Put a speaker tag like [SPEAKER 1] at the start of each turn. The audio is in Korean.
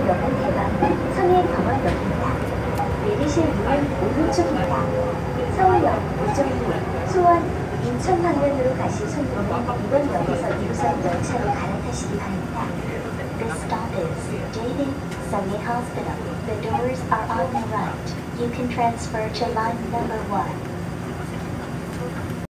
[SPEAKER 1] 서울역은 대방, 성해병원역입니다. 내리실 문은 오른쪽입니다. 서울역, 우정리, 수원, 인천 방면으로 가실 손님은 이번 역에서 2호선 열차로 갈아타시기 바랍니다. This stop is JD Songhay Hospital. The doors are on the right. You can transfer to line number 1.